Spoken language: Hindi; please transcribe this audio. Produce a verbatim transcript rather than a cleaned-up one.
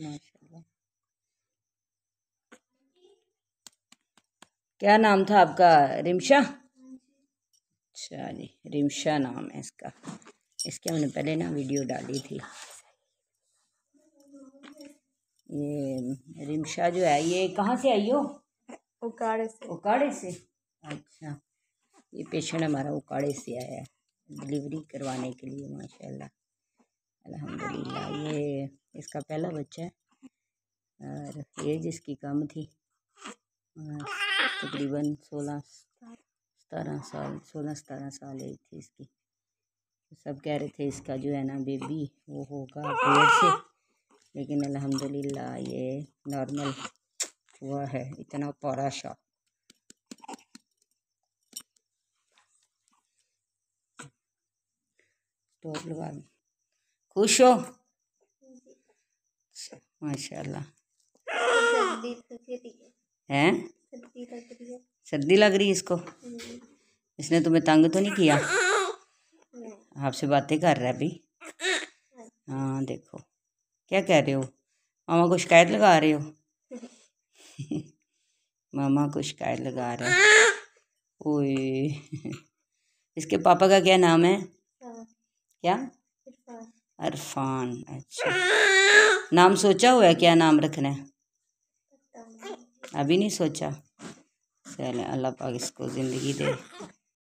माशाल्लाह। क्या नाम था आपका? रिमशा। अच्छा जी, रिमशा नाम है इसका। इसके हमने पहले ना वीडियो डाली थी। ये रिमशा जो है ये कहाँ से आई हो? उकाड़े से। उकाड़े से। अच्छा, ये पेशेंट हमारा उकाड़े से आया है डिलीवरी करवाने के लिए। माशाल्लाह अल्हम्दुलिल्लाह। ये इसका पहला बच्चा है और एज इसकी कम थी, तकरीबन सोलह सतारह साल सोलह सतारह साल एज थी इसकी। सब कह रहे थे इसका जो है ना बेबी वो होगा पेट से, लेकिन अल्हम्दुलिल्लाह ये नॉर्मल हुआ है। इतना पारा सा स्टॉप लगा। खुश हो? माशाल्लाह। हैं? सर्दी लग रही है इसको? इसने तुम्हें तंग तो नहीं किया? आपसे बातें कर रहा है अभी। हाँ देखो क्या कह रहे हो, मामा को शिकायत लगा रहे हो? मामा को शिकायत लगा रहे हैं। ओए इसके पापा का क्या नाम है? क्या? अरफान। अच्छा, नाम सोचा हुआ है? क्या नाम रखना है? अभी नहीं सोचा। चले अल्लाह पाक इसको ज़िंदगी दे।